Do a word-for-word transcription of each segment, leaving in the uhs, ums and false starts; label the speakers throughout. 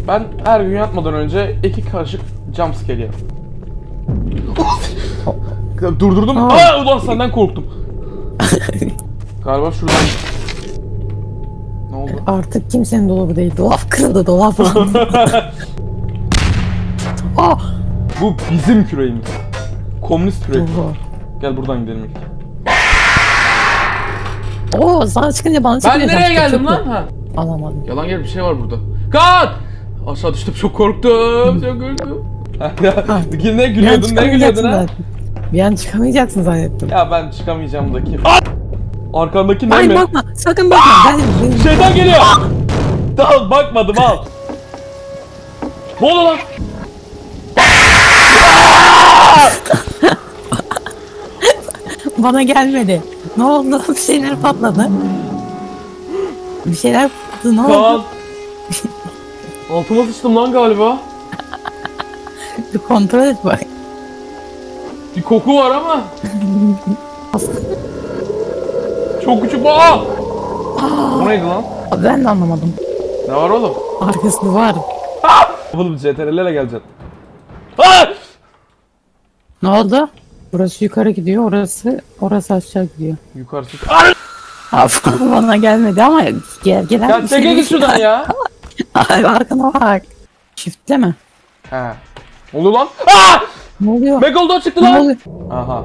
Speaker 1: Ben her gün yatmadan önce iki kaşık jumpscare yerim. Durdurdum. Aa. Aa, ulan senden korktum. Galiba şuradan. Ne oldu?
Speaker 2: Artık kimsenin dolabı değil. Dolap kırıldı, dolap falan. Oh.
Speaker 1: Bu bizim küreğimiz. Komünist kürek.
Speaker 2: Oh.
Speaker 1: Gel buradan gidelim ilk.
Speaker 2: Oo, sana çıkınca bana çıkınca.
Speaker 1: Ben nereye geldim lan? Ha.
Speaker 2: Alamadım.
Speaker 1: Yalan gel, bir şey var burada. Kat! Aşağı düştüm, çok korktum. Çok korktum. Ya ne gülüyordun, ne gülüyordun ha?
Speaker 2: Bir an çıkamayacaksın zannettim.
Speaker 1: Ya ben çıkamayacağım da ki. Arkandaki ne
Speaker 2: Hayır,
Speaker 1: mi?
Speaker 2: bakma, sakın bakma. Ben, ben...
Speaker 1: Şeytan geliyor. Tamam, bakmadım, al. Ne oldu lan?
Speaker 2: Bana gelmedi. Ne oldu? Bir şeyler patladı. Bir şeyler patladı, ne oldu?
Speaker 1: Altıma sıçtım lan galiba.
Speaker 2: Bir kontrol et bak.
Speaker 1: Bir koku var ama. Çok küçük bu. Aa! O neydi lan?
Speaker 2: Ben de anlamadım.
Speaker 1: Ne var oğlum?
Speaker 2: Arkası duvar.
Speaker 1: Oğlum C T R'lere geleceksin. Aa!
Speaker 2: Ne oldu? Burası yukarı gidiyor, orası orası aşağı gidiyor.
Speaker 1: Yukarısı.
Speaker 2: Abi bana gelmedi ama gel gelen
Speaker 1: Ya çekil git şuradan ya.
Speaker 2: Ay, arkana bak. Çiftleme.
Speaker 1: He. Ne oluyor lan? Aa!
Speaker 2: Ne oluyor?
Speaker 1: Megalodon çıktı
Speaker 2: Ne
Speaker 1: lan.
Speaker 2: oluyor?
Speaker 1: Aha.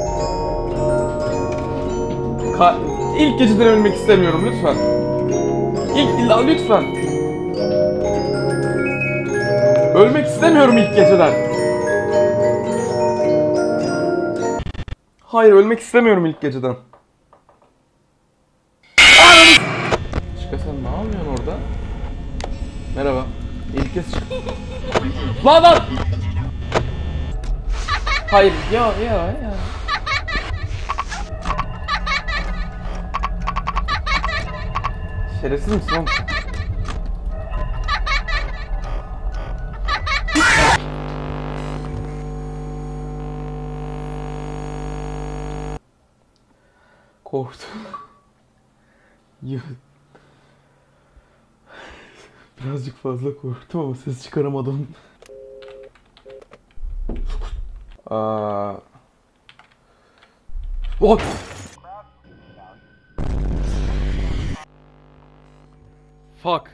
Speaker 1: Ka İlk geceden ölmek istemiyorum lütfen. İlk illa lütfen. Ölmek istemiyorum ilk geceden. Hayır, ölmek istemiyorum ilk geceden. Çıka, sen ne yapıyorsun orada? Merhaba. İlk kez çık. Lan lan! Hayır, ya ya ya. Şerefsiz misin oğlum? Korktum. Birazcık fazla korktum ama ses çıkaramadım. Aa. What? Fuck.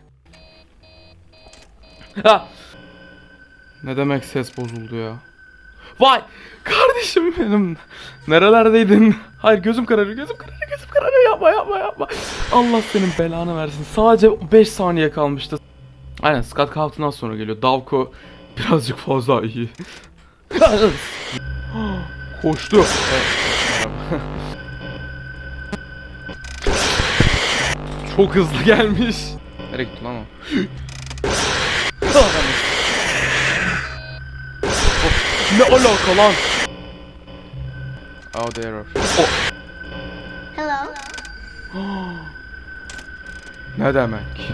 Speaker 1: Ha. Ne demek ses bozuldu ya? Vay! Kardeşim benim. Nerelerdeydin? Hayır, gözüm kararıyor, gözüm kararıyor, gözüm kararıyor. Yapma, yapma, yapma. Allah senin belanı versin. Sadece beş saniye kalmıştı. Aynen, Scott Cawthon'dan sonra geliyor. Davko birazcık fazla iyi. Koştu. Çok hızlı gelmiş. Nereye gitti lan o? Ne alaka lan? Oh, there are. Oh.
Speaker 3: Hello.
Speaker 1: Ne demek?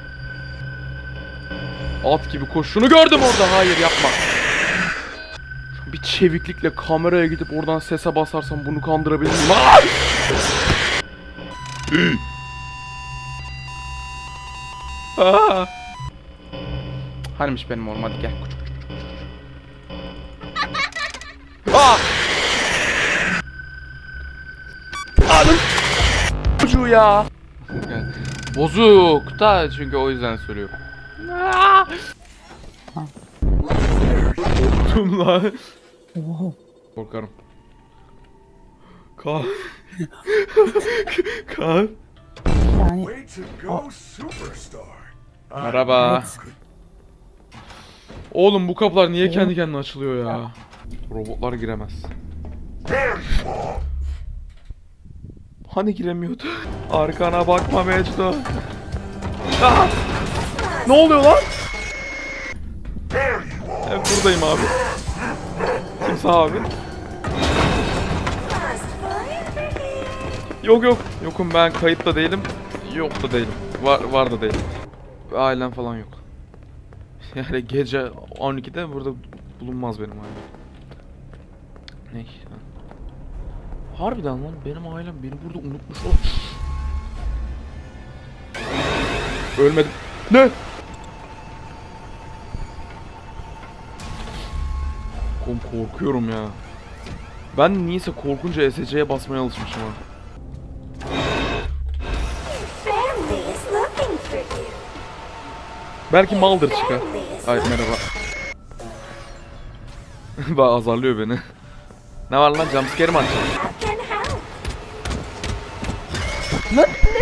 Speaker 1: At gibi koşunu gördüm orada. Hayır, yapma. Bir çeviklikle kameraya gidip oradan sese basarsam bunu kandırabilir miyim? Aa! Hanimiş benim oğlum, hadi gel. Aa! Anam! Çocuğu ya. Bozuk da, çünkü o yüzden söylüyorum. Korktum lan. Korkarım. Kaan. Kaan.
Speaker 2: Yani
Speaker 1: merhaba.
Speaker 2: Evet.
Speaker 1: Oğlum bu kapılar niye kendi kendine açılıyor ya? Robotlar giremez. Hani giremiyordu? Arkana bakma Mecdo. Ah! Ne oluyor lan? Evet, buradayım abi. Kimse abi. Yok yok. Yokum, ben kayıtta değilim. Yok da değilim. Var, var da değilim. Ailem falan yok. Yani gece on ikide burada bulunmaz benim ailem. Ne? Harbiden lan, benim ailem beni burada unutmuş o. Ölmedim. Ne? Oğlum korkuyorum ya. Ben niyeyse korkunca S C'ye basmaya alışmışım ha. Belki maldır çıkar. Ay merhaba. Bak azarlıyor beni. Ne var lan, jumpscare mi açacağım? Lan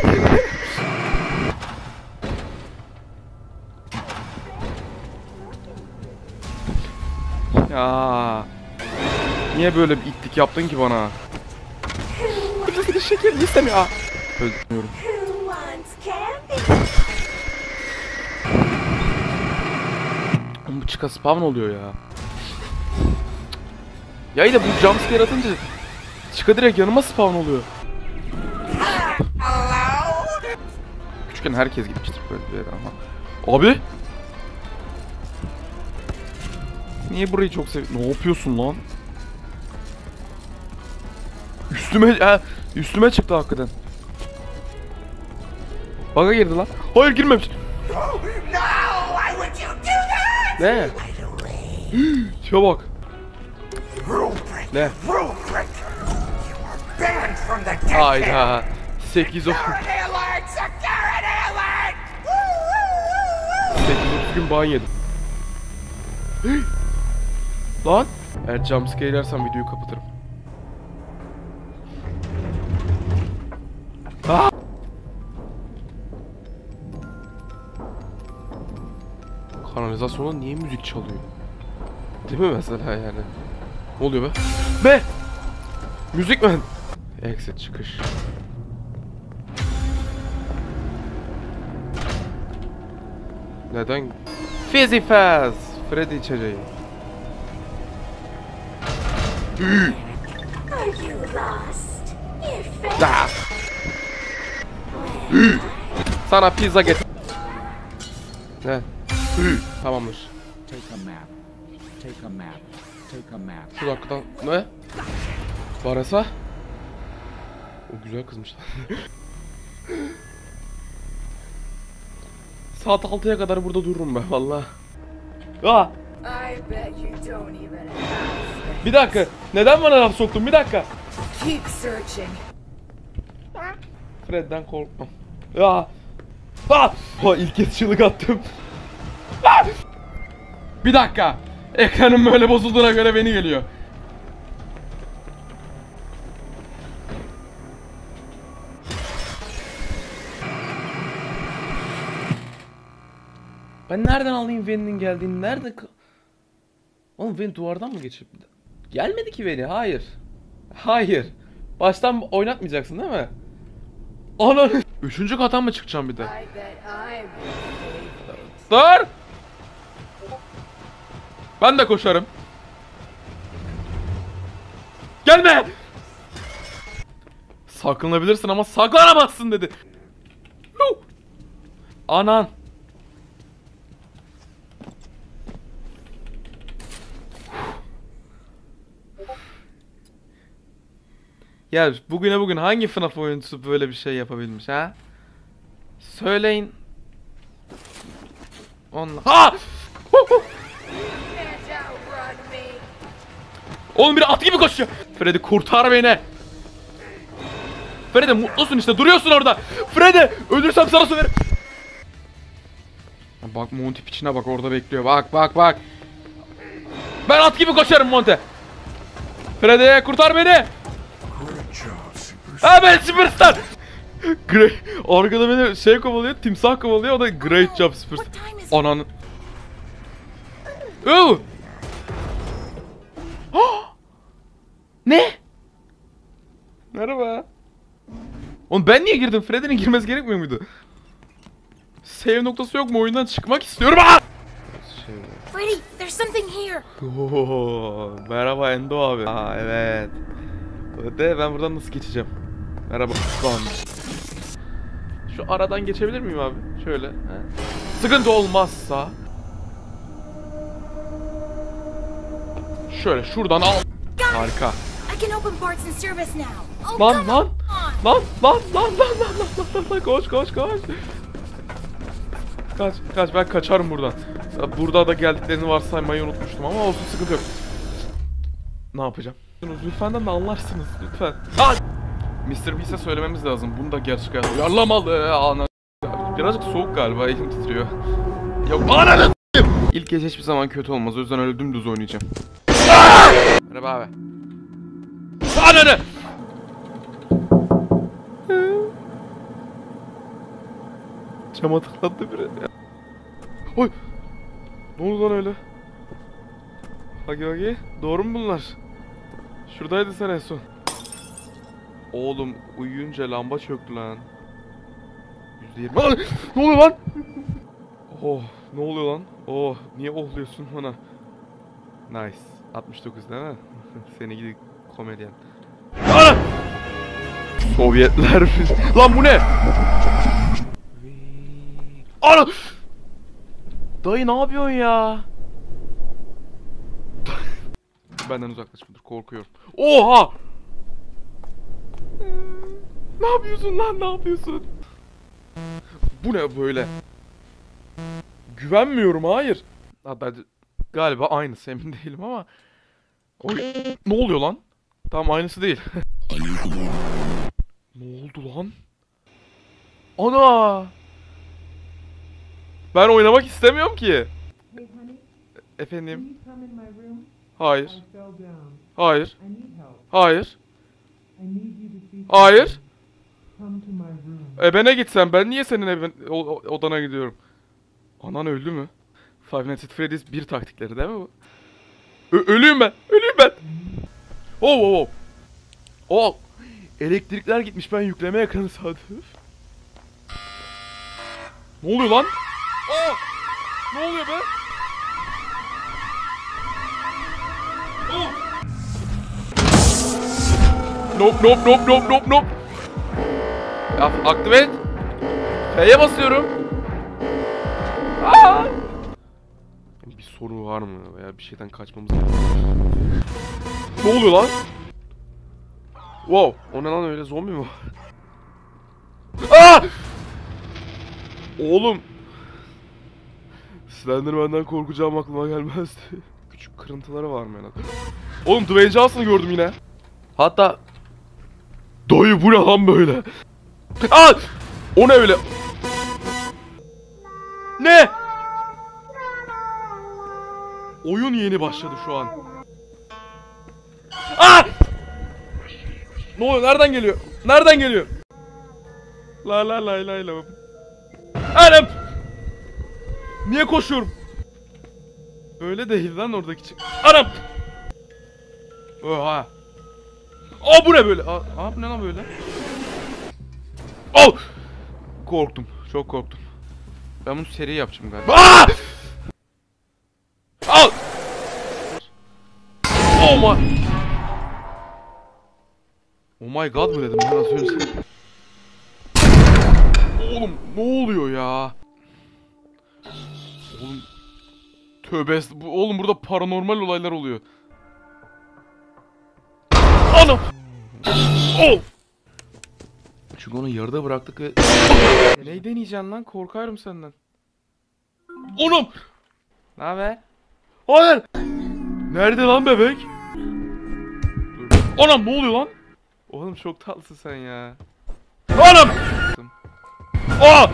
Speaker 1: ya. Niye böyle bir itlik yaptın ki bana? Kimse şeker istemiyor. Öldürüyorum. Bu çıka spawn oluyor ya. Ya yine bu jumpscare atınca çıka direkt yanıma spawn oluyor. Küçükken herkes gitmiştir böyle bir yere ama. Abi! Niye burayı çok seviyorsun? Ne yapıyorsun lan? Üstüme, he, üstüme çıktı hakikaten. Bug'a girdi lan. Hayır girmemiş. Ne? Şuna bak. Ne? Hayda. sekiz otuz gün ban yedim. Lan. Eğer jumpscare yersem videoyu kapatırım. Ah! Kanalizasyonda niye müzik çalıyor? Değil mi mesela yani? Ne oluyor be? Be! Müzik mi? Exit çıkış. Neden? Fizzy Faz! Freddy içeceği. Da! Sana pizza getir. Ne? Tamamdır.
Speaker 4: Take a map. Take a map. Take a map.
Speaker 1: Şu dakikadan ne? Barasa? O güzel kızmış lan. Saat altıya kadar burada dururum ben valla. Aa! Bir dakika. Neden bana laf soktun? Bir dakika.
Speaker 5: Keep searching.
Speaker 1: Fred'den korkmam. Ya. Ha! Ha, ilk kez çığlık attım. Ha! Bir dakika. Ekranım böyle bozulduğuna göre beni geliyor. Ben nereden alayım Veni'nin geldiğini? Nerede? Oğlum Veni duvardan mı geçip? Gelmedi ki Veni. Hayır. Hayır. Baştan oynatmayacaksın değil mi? Ananı. Üçüncü kattan mı çıkacağım bir de? Dur. Ben de koşarım. Gelme. Saklanabilirsin ama saklanamazsın dedi. Anan. Ya bugüne bugün hangi F NAF oyuncusu böyle bir şey yapabilmiş ha? Söyleyin. Onunla. Ha! Oğlum biri at gibi koşuyor. Freddy kurtar beni. Freddy mutlusun işte, duruyorsun orada. Freddy ölürsem sana söylerim. Bak Monty piçine bak, orada bekliyor. Bak bak bak. Ben at gibi koşarım Monty. Freddy kurtar beni. Ha ben Superstar. Great. Arkada beni şey kovalıyor, timsah kovalıyor, o da great job Superstar. Ananı. Oo. Ne? Merhaba. Oğlum ben niye girdim? Freddy'nin girmesi gerekmiyor muydu? Save noktası yok mu? Oyundan çıkmak istiyorum. Aa!
Speaker 5: Freddy, there's something here.
Speaker 1: Oo, merhaba Endo abi. Aa evet. De ben buradan nasıl geçeceğim? Merhaba. Lan. Şu aradan geçebilir miyim abi? Şöyle. He. Sıkıntı olmazsa. Şöyle şuradan al. Harika.
Speaker 5: I can open parts in service now. Oh,
Speaker 1: Lan
Speaker 5: come
Speaker 1: lan.
Speaker 5: on.
Speaker 1: Lan lan lan lan lan lan lan lan koş koş koş. Kaç kaç, ben kaçarım buradan. Burada da geldiklerini varsaymayı unutmuştum ama olsun, sıkıntı yok. Ne yapacağım? Lütfenden de anlarsınız lütfen. Aa! mister Beast'e söylememiz lazım. Bunu da gerçek hayat uyarlamalı. Ana. Birazcık soğuk galiba. Elim titriyor. Yok ananı. İlk gece hiçbir zaman kötü olmaz. O yüzden öyle dümdüz oynayacağım. Aa! Merhaba abi. Ananı. Cama tıklattı biri. Oy. Ne oldu lan öyle? Hagi hagi. Doğru mu bunlar? Şuradaydı sen en son. Oğlum uyuyunca lamba çöktü lan. yüzde yirmi. Aa, ne oluyor lan? Oh, ne oluyor lan? Oh, niye ohluyorsun bana? Nice. altmış dokuz değil mi? Seni gidi komedyen. Ana! Sovyetler. Lan bu ne? Ana! Dayı ne yapıyorsun ya? Benden uzaklaşmadır, korkuyorum. Oha! Ne yapıyorsun lan, ne yapıyorsun? Bu ne böyle? Güvenmiyorum, hayır. Hatta galiba aynısı, emin değilim ama. Oy, ne oluyor lan? Tamam, aynısı değil. Ne oldu lan? Ana! Ben oynamak istemiyorum ki. Efendim? Hayır. Hayır. Hayır. Hayır. Ebene gitsen ben niye senin evin odana gidiyorum? Anan öldü mü? Five Nights at Freddy's bir taktikleri değil mi bu? Ö ölüyüm ben. Ölüyüm ben. Oh oh oh. Oh. Elektrikler gitmiş, ben yükleme ekranı sadık. Ne oluyor lan? Oh. Ne oluyor be? Oh. Nope nope nope nope nope nope. Ya aktive et. F'ye basıyorum. Aa! Bir sorun var mı veya bir şeyden kaçmamız lazım. Ne oluyor lan? Wow, o ne lan öyle, zombi mi var? Aa! Oğlum. Slenderman'den korkacağım aklıma gelmezdi. Küçük kırıntıları var mı en az? Oğlum Dwayne Johnson'ı gördüm yine. Hatta dayı bu ne lan böyle? Aa! O ne öyle? Ne? Oyun yeni başladı şu an. Aa! Ne oluyor? Nereden geliyor? Nereden geliyor? La la la la la. Anam! Niye koşuyorum? Öyle değil lan oradaki çık. Anam! Oha! Aa bu ne böyle? Aa, aa bu ne lan böyle? Oh! Korktum. Çok korktum. Ben bunu seri yapacağım galiba. Aa! Al! Oh my! Oh my god mı dedim ben az önce? Oğlum ne oluyor ya? Oğlum tövbe, bu oğlum burada paranormal olaylar oluyor. Anam! Oh! Çünkü onu yarıda bıraktık ve... Neyi deneyeceksin lan? Korkarım senden. Onum! Naber? Hayır! Nerede lan bebek? Dur. Anam ne oluyor lan? Oğlum çok tatlısın sen ya. Anam! Aa!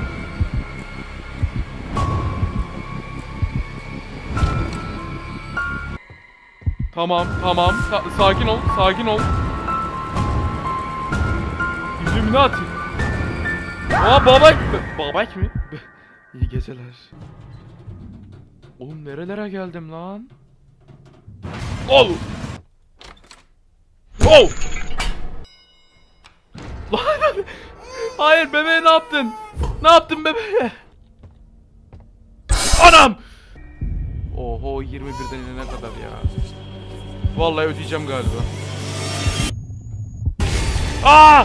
Speaker 1: Tamam, tamam. Sa sakin ol, sakin ol. Illuminati. Aa babak. Babak mı? İyi geceler. Oğlum nerelere geldim lan? Oğlum. Oh! Lan! Hayır bebeğe ne yaptın? Ne yaptın bebeğe? Anam! Oho yirmi birden inene kadar ya. Vallahi ödeyeceğim galiba. Aa!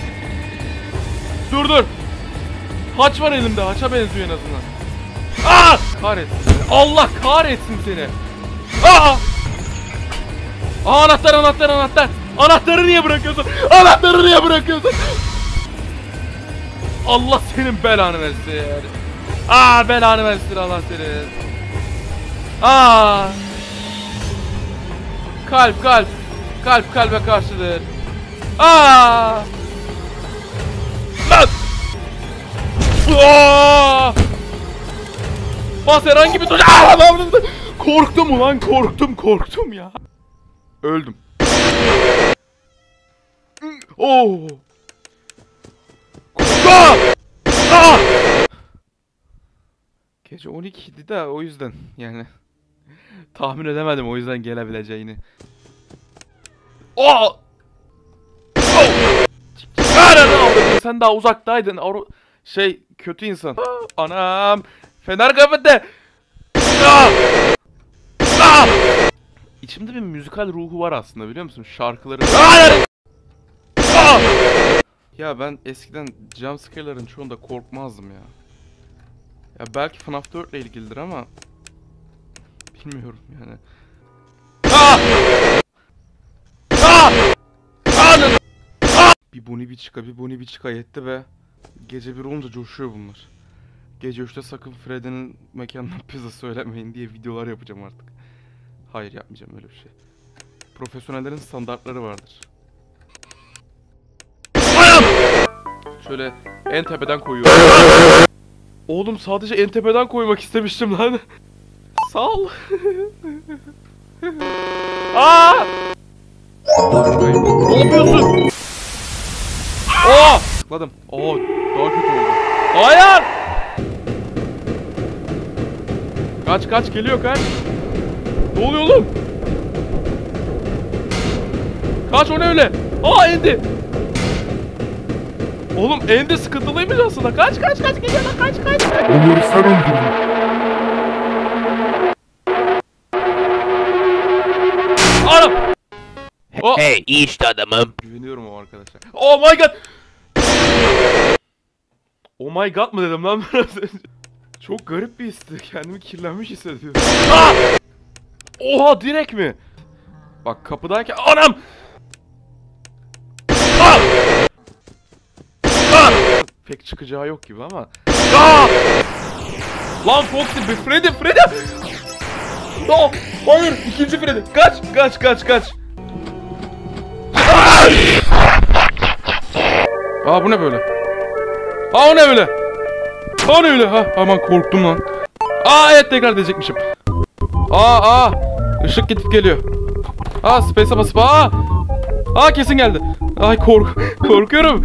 Speaker 1: Dur dur. Haç var elimde. Haça benziyor en azından. Aa! Kahretsin seni. Allah kahretsin seni. Aa! Aa anahtar anahtar anahtar. Anahtarı niye bırakıyorsun? Anahtarı niye bırakıyorsun? Allah senin belanı versin. Aa belanı versin Allah senin. Aa! Kalp kalp. Kalp kalbe karşıdır. Aa! Lan! Aa! Bas herhangi bir tuş. Korktum ulan, korktum korktum ya. Öldüm. Oo! Aa! Aa! Gece on iki idi de o yüzden yani tahmin edemedim o yüzden gelebileceğini. Oh! Oh! Sen daha uzaktaydın. Avru şey kötü insan. Anam. Fener kapattı. Ah! Ah! İçimde bir müzikal ruhu var aslında, biliyor musun? Şarkıları. Ah! Ah! Ya ben eskiden jumpscare'ların çoğunda korkmazdım ya. Ya belki F NAF dört ile ilgilidir ama bilmiyorum yani. Ah! Ah! Ah! Ah! Bir buni bir çıka, bir buni bir çıka yetti be. Gece bir olunca coşuyor bunlar. Gece üçte sakın Freddy'nin mekanına pizza söylemeyin diye videolar yapacağım artık. Hayır, yapmayacağım öyle bir şey. Profesyonellerin standartları vardır. Şöyle en tepeden koyuyorum. Oğlum sadece en tepeden koymak istemiştim lan. Sağ ol. Aa! Ne yapıyorsun? Aa! Tıkladım. Aa, daha kötü oldu. Hayır! Kaç kaç geliyor kaç. Ne oluyor oğlum? Kaç, o ne öyle? Aa, Endi. Oğlum Endi sıkıntılıymış aslında. Kaç kaç kaç geliyor lan, kaç kaç.
Speaker 6: Onları sen öldürdün.
Speaker 1: Anam. Oh.
Speaker 7: Hey, iyi işte adamım.
Speaker 1: Güveniyorum o arkadaşlar. Oh my god. Oh my god mı dedim lan biraz önce. Çok garip bir histi. Kendimi kirlenmiş hissediyorum. Ah! Oha, direkt mi? Bak kapıdayken anam. Ah! Ah! Pek çıkacağı yok gibi ama. Ah! Lan Foxy, bir Freddy, Freddy. No, hayır, ikinci Freddy. Kaç, kaç, kaç, kaç. Ah! Aa, bu ne böyle? Aa, o ne böyle? Aa, o ne öyle? Ha, aman korktum lan. Aa, evet, tekrar diyecekmişim. Aa, aa. Işık gidip geliyor. Aa, space'e basıp aa. Aa, kesin geldi. Ay, kork korkuyorum.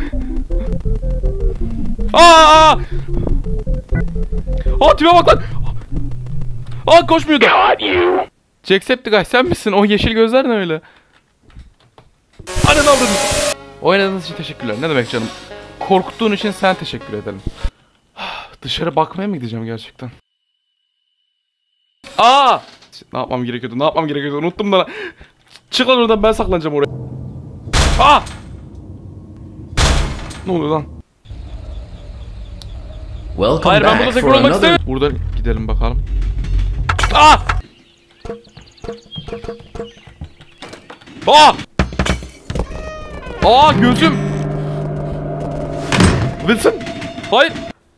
Speaker 1: Aa! Aa, aa tipe bak lan. Aa, koşmuyordu. Jacksepticeye sen misin? O yeşil gözler ne öyle? Hadi ne aldın? Oynadığınız için teşekkürler. Ne demek canım? Korkuttuğun için sen teşekkür edelim. Dışarı bakmaya mı gideceğim gerçekten? Aa! Ne yapmam gerekiyordu? Ne yapmam gerekiyordu? Unuttum da. Çık lan oradan, ben saklanacağım oraya. Aa! Ne oluyor lan?
Speaker 7: Welcome
Speaker 1: Hayır, ben burada
Speaker 7: back
Speaker 1: tekrar
Speaker 7: for
Speaker 1: olmak
Speaker 7: another...
Speaker 1: istemiyorum. Burada gidelim bakalım. Aa! Aa! Aa, gözüm. Wilson. Hayır.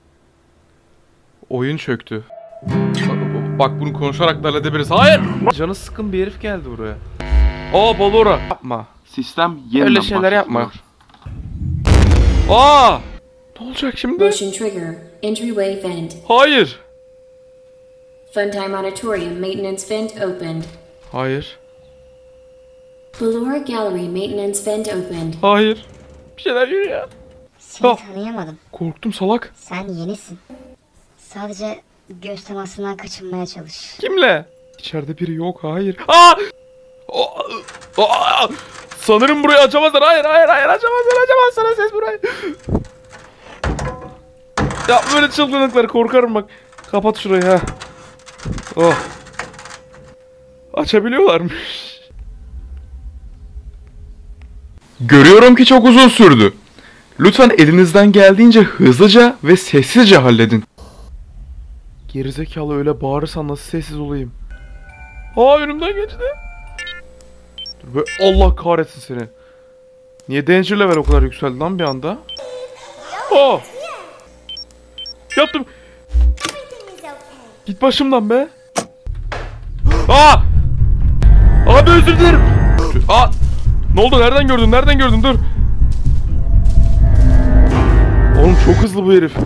Speaker 1: Oyun çöktü. Bak, bunu konuşarak da halledebiliriz. Hayır. Canı sıkın bir herif geldi buraya. Aa, Balora. Yapma.
Speaker 6: Sistem yeniden
Speaker 1: Öyle şeyler yapma.
Speaker 6: başlatılıyor.
Speaker 1: Aa! Ne olacak şimdi?
Speaker 8: Motion trigger. Entryway vent.
Speaker 1: Hayır.
Speaker 8: Funtime Auditorium maintenance vent opened.
Speaker 1: Hayır.
Speaker 8: Ballora Gallery maintenance vent opened.
Speaker 1: Hayır. Bir şeyler yürü ya.
Speaker 9: Seni
Speaker 1: Ah.
Speaker 9: tanıyamadım.
Speaker 1: Korktum salak.
Speaker 9: Sen yenisin. Sadece göz temasından kaçınmaya çalış.
Speaker 1: Kimle? İçeride biri yok. Hayır. Aa! Aa! Aa! Sanırım burayı açamazlar. Hayır, hayır, hayır, açamazlar, açamazlar ses burayı. Ya böyle çılgınlıklar, korkarım bak. Kapat şurayı ha. Oh. Açabiliyorlarmış.
Speaker 6: Görüyorum ki çok uzun sürdü. Lütfen elinizden geldiğince hızlıca ve sessizce halledin.
Speaker 1: Gerizekalı, öyle bağırırsan nasıl sessiz olayım? Aa, önümden geçti. Dur be, Allah kahretsin seni. Niye danger level o kadar yükseldi lan bir anda? Aa! Yaptım. Git başımdan be. Aa! Abi özür dilerim. Aa! Ne oldu? Nereden gördün? Nereden gördün? Dur. Oğlum çok hızlı bu herif.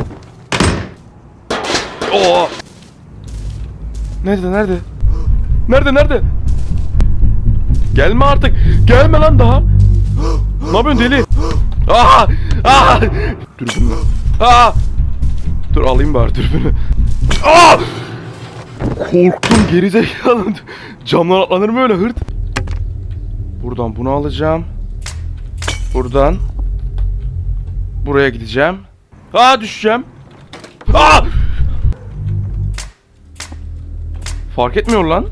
Speaker 1: Oo. Nerede? Nerede? Nerede? Nerede? Gelme artık. Gelme lan daha. Ne yapıyorsun deli? Aa! Aa! Dürbünü. Aa! Dur alayım bari dürbünü. Aa! Korktum gerizekalı. Camdan atlanır mı öyle hırt? Buradan bunu alacağım. Buradan buraya gideceğim. Aa düşeceğim. Aa! Fark etmiyor lan.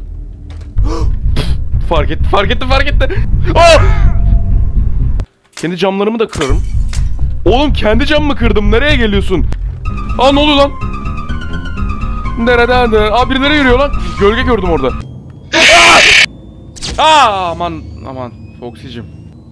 Speaker 1: Fark etti, fark etti, fark etti. Aa! Kendi camlarımı da kırarım. Oğlum kendi camımı kırdım. Nereye geliyorsun? Aa ne oluyor lan? Nereden? Aa birileri yürüyor lan. Gölge gördüm orada. Aa! Aa aman aman Foxy'cim.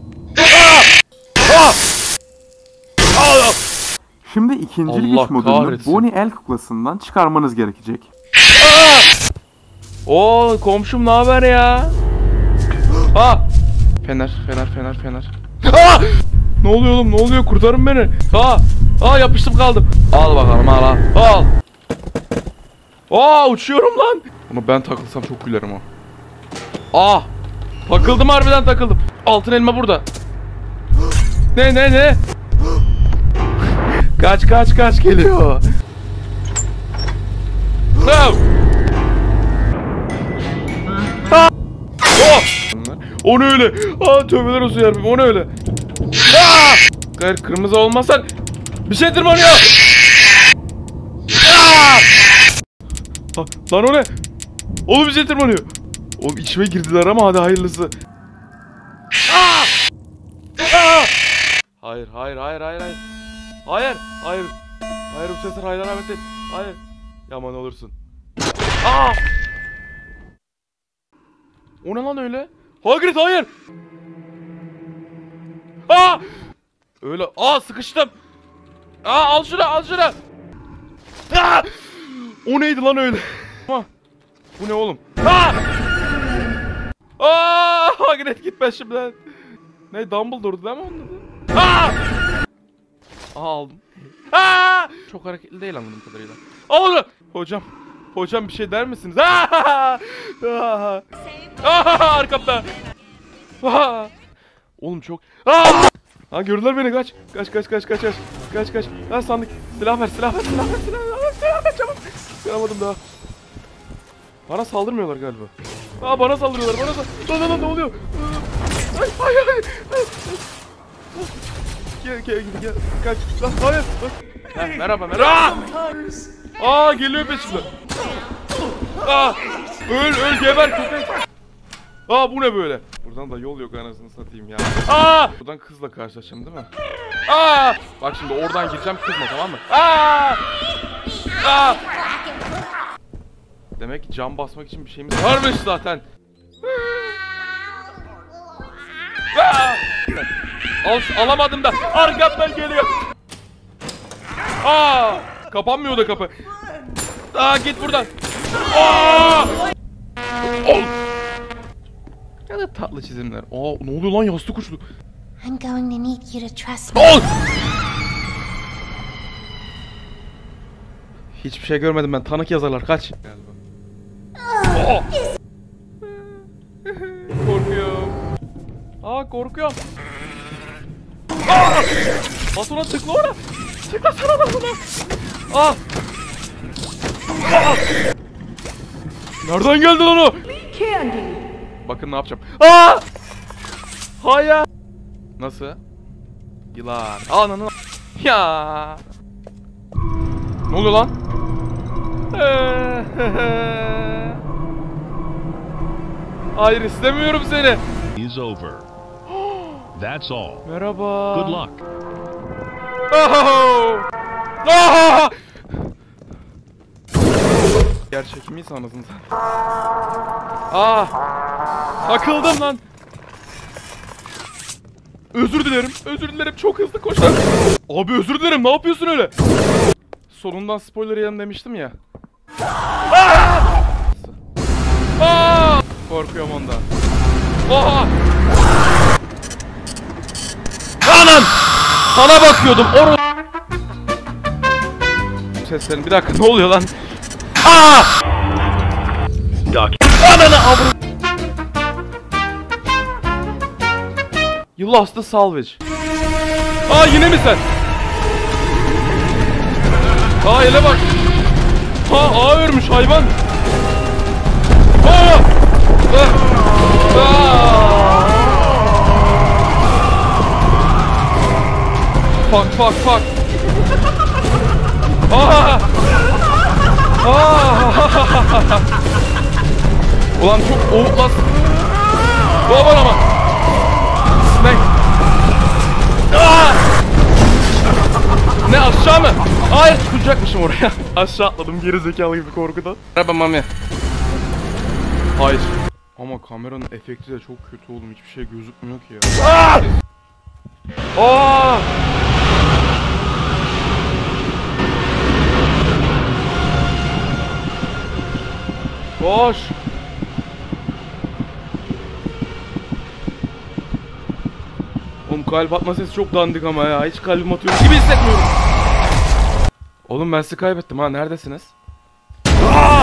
Speaker 1: Aa! Aa!
Speaker 6: Şimdi ikinci
Speaker 1: Allah
Speaker 6: güç modunu
Speaker 1: kahretsin.
Speaker 6: Bonnie el kuklasından çıkarmanız gerekecek.
Speaker 1: Aa! Oo komşum ne haber ya? Aa! Fener, fener, fener, fener. Aa! Ne oluyor oğlum? Ne oluyor? Kurtarın beni. Aa! Aa yapıştım kaldım. Al bakalım al al. Al. Aa uçuyorum lan. Ama ben takılsam çok gülerim o. Aa! Takıldım harbiden takıldım. Altın elma burada. Ne ne ne? Kaç kaç kaç geliyor. No! Aa! Oh! O ne öyle? Aa tövbeler olsun yarabbim. O ne öyle? Aa! Hayır kırmızı olmazsan bir şey tırmanıyor. Aa! Ha, lan o ne? Oğlum bir şey tırmanıyor. Oğlum içime girdiler ama hadi hayırlısı. Aa! Aa! Hayır hayır hayır hayır hayır. Hayır hayır. Hayır bu sefer hayır rahmet değil. Hayır. Yaman olursun. Aa! O ne lan öyle? Hagrid hayır. Aa! Öyle. Aa sıkıştım. Aa al şunu al şunu. Aa! O neydi lan öyle? Bu ne oğlum? Aa! Aa! Hagrid git ben şimdiden. Ne Dumbledore'du değil mi onun adı? Aa! Aha aldım. Aa! Çok hareketli değil anladığım kadarıyla. Al onu. Hocam. Hocam bir şey der misiniz? Aa! Aa! Aa! Arkamda. Aa! Oğlum çok. Aa! Ha gördüler beni kaç. Kaç kaç kaç kaç kaç. Kaç kaç. Ha sandık. Silah ver silah ver silah ver silah ver silah ver çabuk. Yaramadım daha. Bana saldırmıyorlar galiba. Aa bana saldırıyorlar bana saldırıyorlar. Lan lan lan ne oluyor? Ay ay ay. Gel gel gel kaç. Lan hayır. Ha, merhaba merhaba. Aa geliyor peşimden. Aa öl öl geber köpek. Aa bu ne böyle? Buradan da yol yok anasını satayım ya. Aa! Buradan kızla karşılaşacağım değil mi? Aa! Bak şimdi oradan gireceğim kızma tamam mı? Aa! Aa! Demek ki cam basmak için bir şeyimiz varmış zaten. Aa! Al, alamadım da arkamdan geliyor. Aa! Kapanmıyor da kapı. Aa git buradan. Aa! Ol. Ya da tatlı çizimler. Aa ne oluyor lan yastık uçtu.
Speaker 5: I'm going to need you to trust me.
Speaker 1: Ol! Hiçbir şey görmedim ben. Tanık yazarlar. Kaç. Oh! Korkuyorum. Aa korkuyorum. Aa! Bas ona tıkla ona. Tıkla sana da buna. Aa! Aa! Nereden geldi lan o? Bakın ne yapacağım. Aa! Hayır. Nasıl? Yılan. Ananı. Ya. Ne oluyor lan? Hayır istemiyorum seni.
Speaker 7: Is over. That's all.
Speaker 1: Merhaba.
Speaker 7: Good luck.
Speaker 1: Oh! Oh! Gerçek miyiz anasını sen? Ah! Takıldım lan. Özür dilerim. Özür dilerim. Çok hızlı koşar. Abi özür dilerim. Ne yapıyorsun öyle? Sonundan spoiler yedim demiştim ya. Aa! Aa! Korkuyorum ondan. Oha! Anan! Sana bakıyordum. Or Seslerin bir dakika ne oluyor lan? Aa! Ya ananı avru. You lost the salvage. Aa yine mi sen? Aa ele bak. Ha ağa örmüş hayvan. Aa! Aa! Fuck fuck fuck. Aa! Aa! Ulan çok oğutlas. Baba ama. Snake. Aa! Ne aşağı mı? Hayır tutacakmışım oraya. Aşağı atladım geri zekalı gibi korkudan. Merhaba Mami. Hayır. Ama kameranın efekti de çok kötü oğlum. Hiçbir şey gözükmüyor ki ya. Aa! Aa! Koş. Oğlum kalp atma sesi çok dandik ama ya. Hiç kalbim atıyor gibi hissetmiyorum. Oğlum ben sizi kaybettim ha. Neredesiniz? Aa!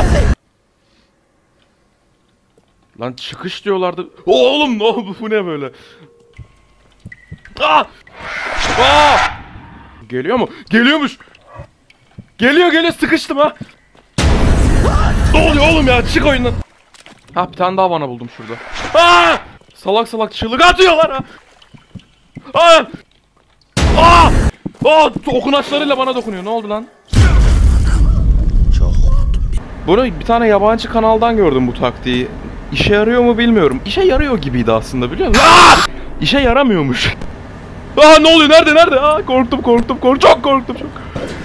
Speaker 1: Lan çıkış diyorlardı. Oğlum ne oldu? Bu ne böyle? Aa! Aa! Geliyor mu? Geliyormuş. Geliyor geliyor sıkıştım ha. Ne oluyor oğlum ya? Çık oyundan. Ha bir tane daha vana buldum şurada. Aa! Salak salak çığlık atıyorlar ha. Aa! Aa! Aa! Dokunaçlarıyla bana dokunuyor. Ne oldu lan? Bunu bir tane yabancı kanaldan gördüm bu taktiği. İşe yarıyor mu bilmiyorum. İşe yarıyor gibiydi aslında biliyor musun? Aa! İşe yaramıyormuş. Aa ne oluyor? Nerede? Nerede? Aa korktum korktum korktum. Çok korktum çok.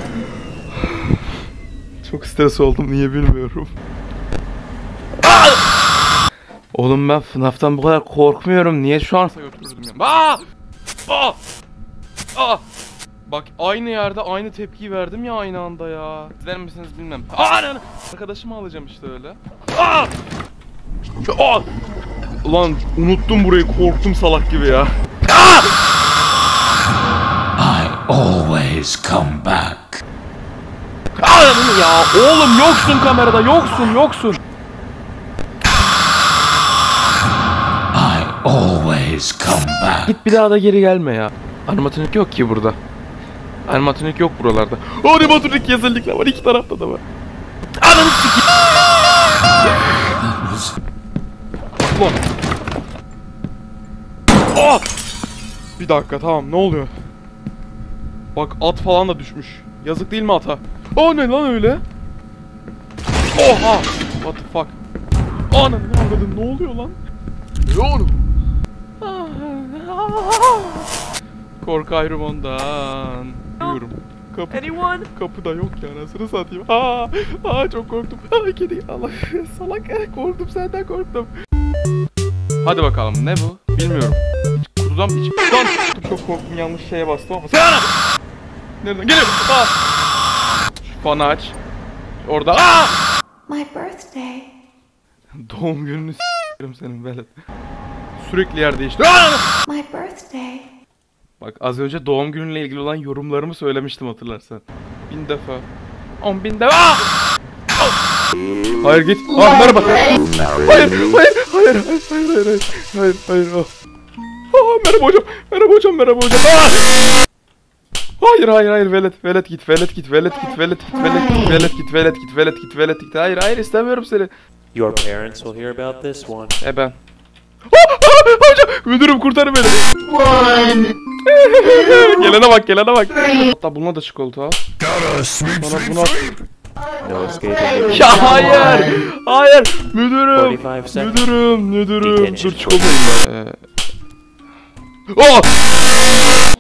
Speaker 1: Çok stres oldum niye bilmiyorum. Aa! Oğlum ben F NAF'tan bu kadar korkmuyorum. Niye şu an götürdüm ya? Aa! Aa! Aa! Bak aynı yerde aynı tepkiyi verdim ya aynı anda ya. İzler misiniz bilmem. Aa! Arkadaşımı alacağım işte öyle. Aa! Aa! Ulan unuttum burayı korktum salak gibi ya. Aa!
Speaker 10: I always come back.
Speaker 1: Aa! Ya oğlum yoksun kamerada yoksun yoksun.
Speaker 10: I always come back.
Speaker 1: Git bir daha da geri gelme ya. Animatronik yok ki burada. Animatronik yok buralarda. O animatronik kesinlikle var iki tarafta da var. Ananı sikeyim. Ulan. Oh! Bir dakika tamam ne oluyor? Bak at falan da düşmüş. Yazık değil mi ata? O ne lan öyle? Oha! What the fuck? Ananı anladım ne oluyor lan? Ne oluyor? Korku ayrım ondan. Diyorum. Kapı, kapı da yok ya anasını satayım. Aa, aa çok korktum. Aa kedi Allah salak korktum senden korktum. Hadi bakalım ne bu? Bilmiyorum. Hiç kurudan hiç kurudan çok korktum yanlış şeye bastım ama. Sana! Nereden geliyor? Aa! Şu fanı aç. Orada. Aa!
Speaker 5: My birthday.
Speaker 1: Doğum gününü s**erim senin velet. Sürekli yer değişti. Aa!
Speaker 5: My birthday.
Speaker 1: Bak az önce doğum gününle ilgili olan yorumlarımı söylemiştim hatırlarsan. Bin defa. On bin defa. Aa! Hayır git. Aa merhaba. Hayır, hayır, hayır, hayır, hayır, hayır, hayır, hayır, hayır. Oh. Aa, merhaba hocam, merhaba hocam, merhaba hocam. Aa! Hayır, hayır, hayır, velet, velet git, velet git, velet git, velet git, velet git, velet git, velet git, velet git, velet git. Hayır, hayır, istemiyorum seni.
Speaker 11: Your parents will hear about this one.
Speaker 1: E ben. Aa, aa, hocam, müdürüm kurtarın beni. Gelene bak, gelene bak. Hatta bununla da çikolata al. Bana bunu at.
Speaker 11: No escaping.
Speaker 1: Ya hayır, hayır, müdürüm, müdürüm, müdürüm. Dur çikolatayım ben. Ee... Oh!